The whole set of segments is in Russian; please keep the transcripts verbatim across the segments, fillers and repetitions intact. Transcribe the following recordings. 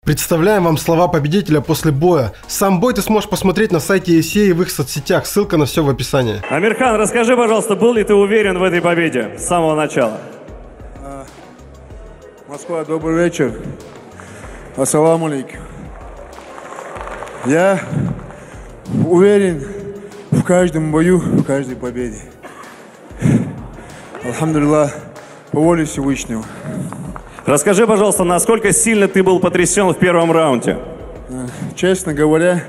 Представляем вам слова победителя после боя. Сам бой ты сможешь посмотреть на сайте эй си эй и в их соцсетях. Ссылка на все в описании. Амирхан, расскажи, пожалуйста, был ли ты уверен в этой победе с самого начала? А, Москва, добрый вечер. Ассаламу алейкум. Я уверен в каждом бою, в каждой победе. Алхамдулиллах, по воле Всевышнего. Расскажи, пожалуйста, насколько сильно ты был потрясен в первом раунде? Честно говоря,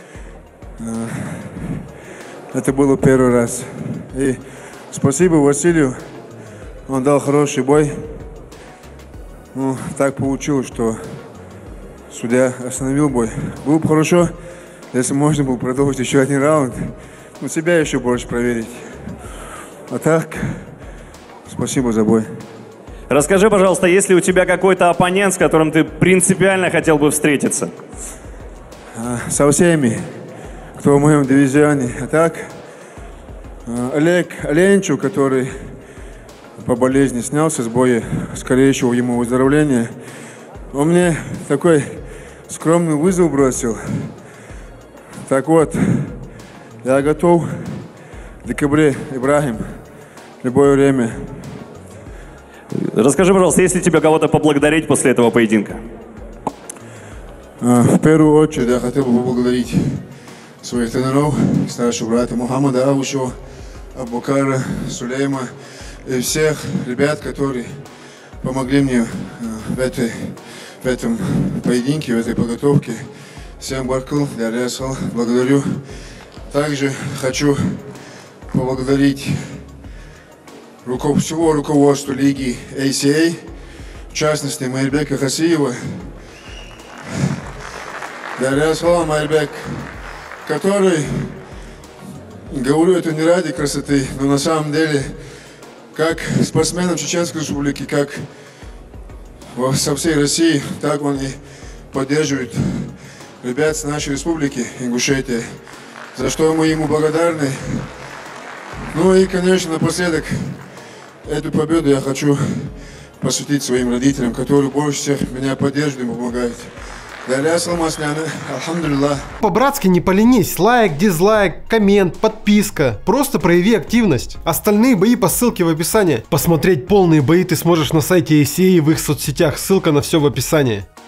это было первый раз. И спасибо Василию, он дал хороший бой. Ну, так получилось, что судья остановил бой. Было бы хорошо, если можно было продолжить еще один раунд, но себя еще больше проверить. А так, спасибо за бой. Расскажи, пожалуйста, есть ли у тебя какой-то оппонент, с которым ты принципиально хотел бы встретиться? Со всеми, кто в моем дивизионе. А так, Олег Оленчук, который по болезни снялся с боя, скорейшего ему выздоровления, он мне такой скромный вызов бросил. Так вот, я готов в декабре, Ибрахим, в любое время. Расскажи, пожалуйста, есть ли тебе кого-то поблагодарить после этого поединка? В первую очередь я хотел бы поблагодарить своих тренеров, старшего брата Мухаммада Авушева, Абукара, Сулейма и всех ребят, которые помогли мне в, этой, в этом поединке, в этой подготовке. Всем баркал, я рясал, благодарю. Также хочу поблагодарить всего руководства лиги эй си эй, в частности Майрбека Хасиева. Дарья Салам Майрбек, который, говорю это не ради красоты, но на самом деле, как спортсменом Чеченской Республики, как со всей России, так он и поддерживает ребят с нашей республики, Ингушетия, за что мы ему благодарны. Ну и, конечно, напоследок, эту победу я хочу посвятить своим родителям, которые больше всех меня поддерживают и помогают. По-братски не поленись, лайк, дизлайк, коммент, подписка. Просто прояви активность. Остальные бои по ссылке в описании. Посмотреть полные бои ты сможешь на сайте эй си эй и в их соцсетях. Ссылка на все в описании.